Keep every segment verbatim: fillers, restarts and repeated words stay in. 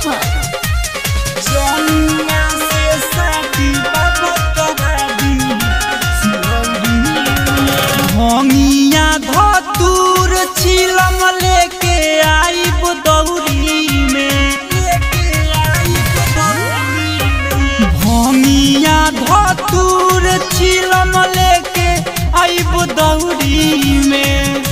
अपहर। जौनुआ से शादी बाबा करा दी भंगिया धतूर छिलम लेके आइब दौरी में भंगिया धतूर छिलम लेके आइब दौरी में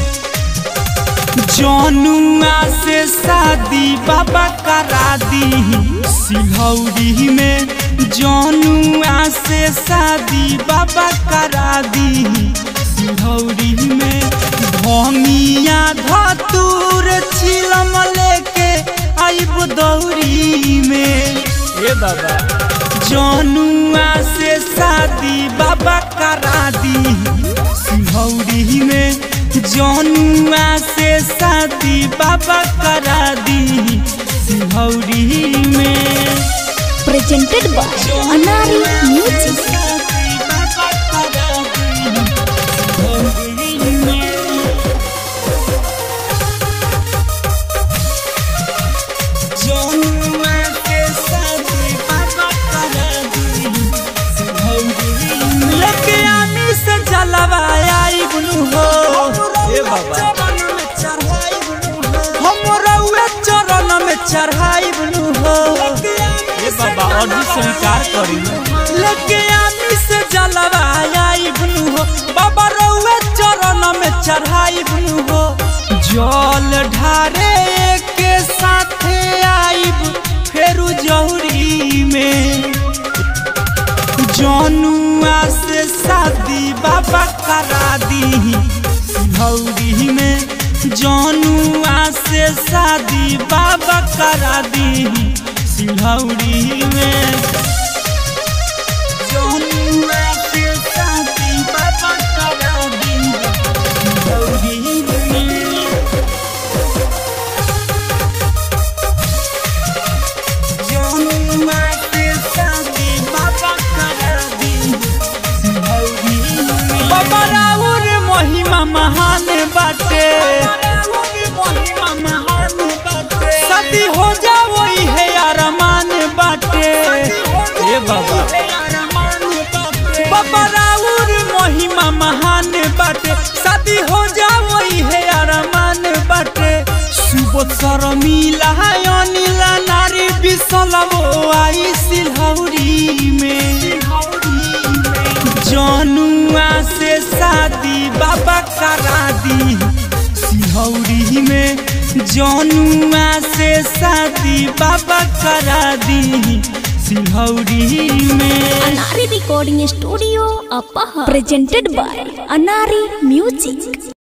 जौनुआ से शादी बाबा करा दी सिलौरी में जौनुआ से शादी बाबा करा दी सिलौरी में भंगिया धतूर छिलम लेके आइब दौरी में ए बाबा जौनुआ से शादी बाबा करा दी सिलौरी में जौनुआ से शादी बाबा करा दी सिलौरी में। Presented by Anari music. चढ़ाई बनू हो ये बाबा और भी स्वीकार करी लेके आमी से जलवा आई बनू हो बाबा रउए चरण में चढ़ाई बनू हो जल ढारे के साथे आइब फेरू जौरी में जौनुआ से शादी बाबा करा दी सिलौरी में जौनुआ से शादी बाबा करा दी सिलौरी में जौनुआ से शादी बाबा करा दी सिलौरी में जौनुआ से शादी बाबा करा दी सिलौरी में बाबा राउर महिमा महान बाटे शादी हो जाओ है अरमान बाटे ये बाबा बाबा राउर महिमा महान बाटे शादी हो जाओ है अरमान बाटे सुबह शर्मिला अनिला नारी बिसलवो आई सिलौरी में जौनुआ से शादी बाबा करा दी सिलौरी में जौनुआ से शादी बाबा करा दी सिलौरी में। Anari recording studio Apahar. Presented by Anari music.